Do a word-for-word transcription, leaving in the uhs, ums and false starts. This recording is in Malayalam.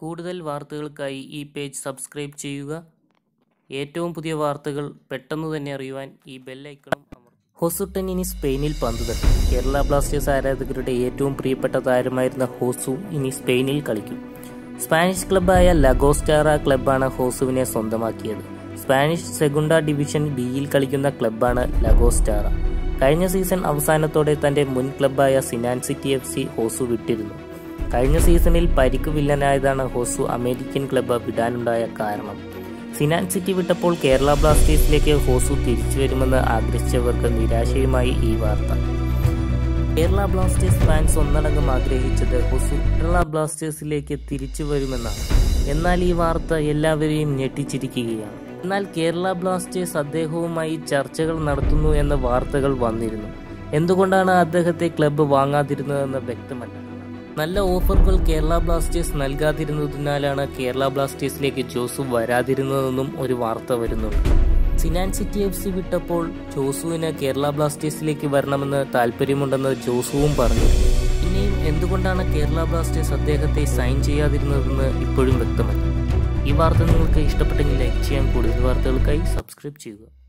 കൂടുതൽ വാർത്തകൾക്കായി ഈ പേജ് സബ്സ്ക്രൈബ് ചെയ്യുക. ഏറ്റവും പുതിയ വാർത്തകൾ പെട്ടെന്ന് തന്നെ അറിയുവാൻ ഈ ബെൽ ഐക്കണും അമർത്തുക. ഹോസുട്ടൻ ഇനി സ്പെയിനിൽ പന്ത് തട്ടും. കേരള ബ്ലാസ്റ്റേഴ്സ് ആരാധകരുടെ ഏറ്റവും പ്രിയപ്പെട്ട താരമായിരുന്ന ഹോസു ഇനി സ്പെയിനിൽ കളിക്കും. സ്പാനിഷ് ക്ലബ്ബായ ലഗോസ്റ്റാറ ക്ലബ്ബാണ് ഹോസുവിനെ സ്വന്തമാക്കിയത്. സ്പാനിഷ് സെഗുണ്ട ഡിവിഷൻ ബിയിൽ കളിക്കുന്ന ക്ലബ്ബാണ് ലഗോസ്റ്റാറ. കഴിഞ്ഞ സീസൺ അവസാനത്തോടെ തന്റെ മുൻ ക്ലബ്ബായ Cincinnati F C Josu വിട്ടിരുന്നു. കഴിഞ്ഞ സീസണിൽ പരിക്ക് വില്ലനായതാണ് ഹോസു അമേരിക്കൻ ക്ലബ്ബ് വിടാനുണ്ടായ കാരണം. സിനാൻ സിറ്റി വിട്ടപ്പോൾ കേരള ബ്ലാസ്റ്റേഴ്സിലേക്ക് ഹോസു തിരിച്ചു വരുമെന്ന് ആഗ്രഹിച്ചവർക്ക് നിരാശയുമായി ഈ വാർത്ത. കേരള ബ്ലാസ്റ്റേഴ്സ് ഫാൻസ് ഒന്നടങ്കം ആഗ്രഹിച്ചത് ഹോസു കേരള ബ്ലാസ്റ്റേഴ്സിലേക്ക് തിരിച്ചു വരുമെന്നാണ്. എന്നാൽ ഈ വാർത്ത എല്ലാവരെയും ഞെട്ടിച്ചിരിക്കുകയാണ്. എന്നാൽ കേരള ബ്ലാസ്റ്റേഴ്സ് അദ്ദേഹവുമായി ചർച്ചകൾ നടത്തുന്നു എന്ന വാർത്തകൾ വന്നിരുന്നു. എന്തുകൊണ്ടാണ് അദ്ദേഹത്തെ ക്ലബ്ബ് വാങ്ങാതിരുന്നതെന്ന് വ്യക്തമല്ല. നല്ല ഓഫറുകൾ കേരള ബ്ലാസ്റ്റേഴ്സ് നൽകാതിരുന്നതിനാലാണ് കേരള ബ്ലാസ്റ്റേഴ്സിലേക്ക് ജോസു വരാതിരുന്നതെന്നും ഒരു വാർത്ത വരുന്നുണ്ട്. സിനാൻ സിറ്റി എഫ് സി വിട്ടപ്പോൾ ജോസുവിന് കേരള ബ്ലാസ്റ്റേഴ്സിലേക്ക് വരണമെന്ന് താല്പര്യമുണ്ടെന്ന് ജോസുവും പറഞ്ഞു. പിന്നെയും എന്തുകൊണ്ടാണ് കേരള ബ്ലാസ്റ്റേഴ്സ് അദ്ദേഹത്തെ സൈൻ ചെയ്യാതിരുന്നതെന്ന് ഇപ്പോഴും വ്യക്തമല്ല. ഈ വാർത്ത നിങ്ങൾക്ക് ഇഷ്ടപ്പെട്ടെങ്കിൽ ലൈക്ക് ചെയ്യാൻ, കൂടുതൽ വാർത്തകൾക്കായി സബ്സ്ക്രൈബ് ചെയ്യുക.